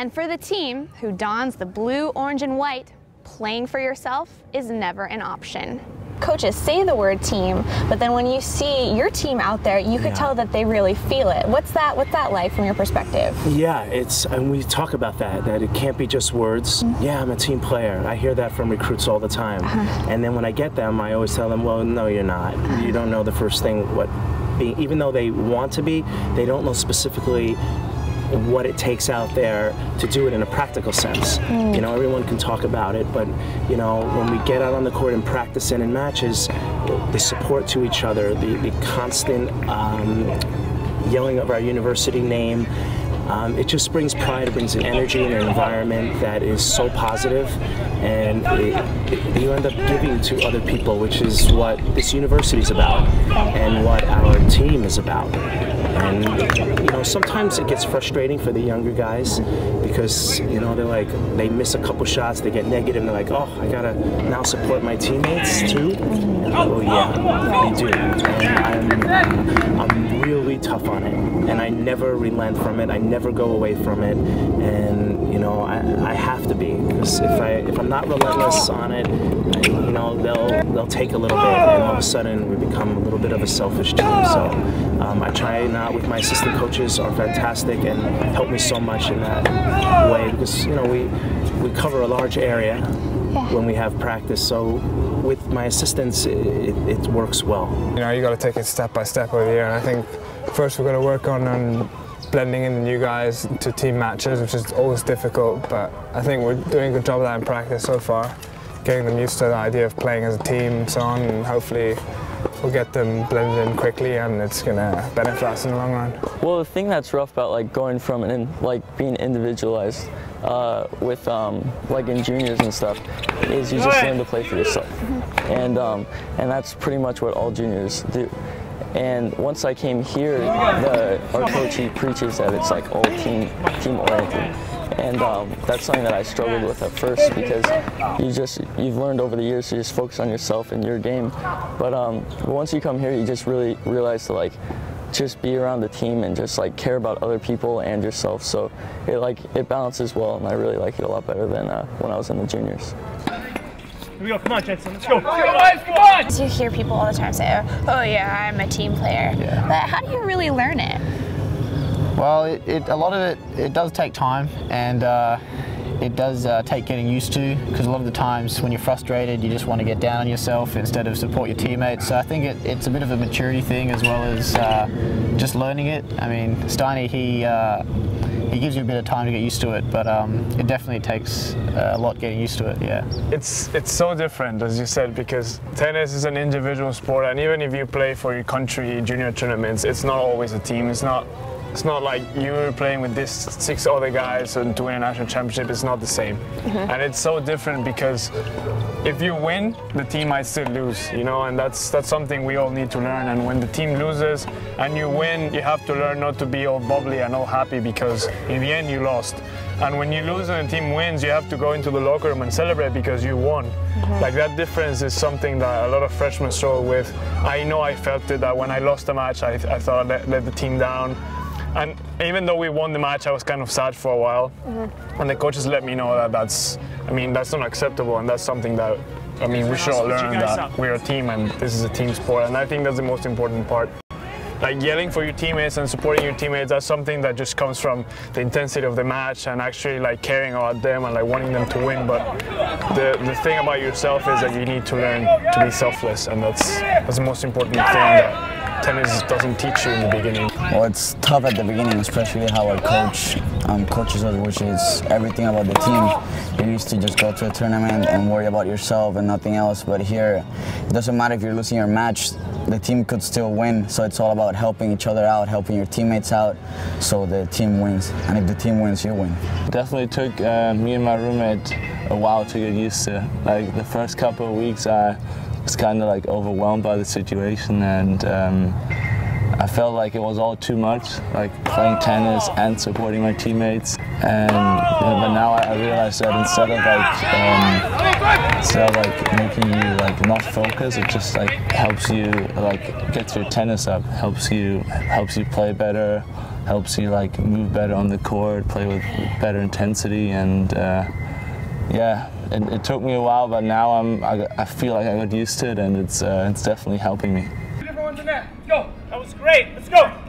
And for the team who dons the blue, orange, and white, playing for yourself is never an option. Coaches say the word team, but then when you see your team out there, you could tell that they really feel it. What's that like from your perspective? Yeah, and we talk about that it can't be just words. Yeah, I'm a team player. I hear that from recruits all the time. And then when I get them, I always tell them, well, no, you're not. You don't know the first thing, even though they want to be, they don't know specifically what it takes out there to do it in a practical sense. You know, everyone can talk about it, but you know, when we get out on the court and practice and in matches, the support to each other, the constant yelling of our university name, it just brings pride, it brings an energy and an environment that is so positive, and you end up giving to other people, which is what this university is about and what our team is about. And you know, sometimes it gets frustrating for the younger guys because you know they miss a couple shots, they get negative, and they're like, oh, I gotta now support my teammates too. And oh yeah, we do. And I'm really tough on it, and I never relent from it. I never go away from it, and you know I have to be, because if I'm not relentless on it, you know they'll take a little bit, and all of a sudden we become a little bit of a selfish team. So I try not. With my assistant coaches are fantastic and help me so much in that way, because you know we cover a large area when we have practice. So with my assistants, it works well. You know, you got to take it step by step over the year, and I think first we're going to work on blending in the new guys to team matches, which is always difficult, but I think we're doing a good job of that in practice so far, getting them used to the idea of playing as a team and so on, and hopefully we'll get them blended in quickly, and it's going to benefit us in the long run. Well, the thing that's rough about going from being individualized with in juniors and stuff is you just learn to play for yourself, and that's pretty much what all juniors do. And once I came here, our coach, he preaches that it's like all team oriented. And that's something that I struggled with at first, because you've learned over the years to just focus on yourself and your game. But once you come here, you just really realize to just be around the team and just care about other people and yourself. So it balances well, and I really like it a lot better than when I was in the juniors. Here we go, come on, Jensen, let's go. Come on! You hear people all the time say, oh yeah, I'm a team player. Yeah. But how do you really learn it? Well, a lot of it does take time, and it does take getting used to, because a lot of the times when you're frustrated, you just want to get down on yourself instead of support your teammates. So I think it's a bit of a maturity thing, as well as just learning it. I mean, Steiny, he gives you a bit of time to get used to it, but it definitely takes a lot getting used to it, yeah. It's so different, as you said, because tennis is an individual sport, and even if you play for your country junior tournaments, it's not always a team. It's not like you're playing with these 6 other guys and to win a national championship. It's not the same. And it's so different because if you win, the team might still lose, you know, and that's something we all need to learn. And when the team loses and you win, you have to learn not to be all bubbly and all happy, because in the end you lost. And when you lose and the team wins, you have to go into the locker room and celebrate because you won. Like, that difference is something that a lot of freshmen struggle with. I know I felt it, that when I lost the match, I thought I let the team down. And even though we won the match, I was kind of sad for a while. And the coaches let me know that that's not acceptable, and that's something that, we should all learn, that we're a team and this is a team sport. And I think that's the most important part. Like, yelling for your teammates and supporting your teammates, that's something that just comes from the intensity of the match and actually caring about them and wanting them to win. But the thing about yourself is that you need to learn to be selfless, and that's the most important thing that tennis doesn't teach you in the beginning. Well, it's tough at the beginning, especially how our coach coaches us, which is everything about the team. You're used to just go to a tournament and worry about yourself and nothing else, but here it doesn't matter if you're losing your match, the team could still win. So it's all about helping each other out, helping your teammates out, so the team wins. And if the team wins, you win. Definitely took me and my roommate a while to get used to. The first couple of weeks, I was kind of overwhelmed by the situation, and I felt like it was all too much, playing tennis and supporting my teammates. And but now I realized that instead of making you not focus, it just helps you get your tennis up, helps you play better, helps you like move better on the court, play with better intensity, and yeah, it took me a while, but now I feel like I got used to it, and it's definitely helping me. Everyone's in there. Let's go. That was great. Let's go.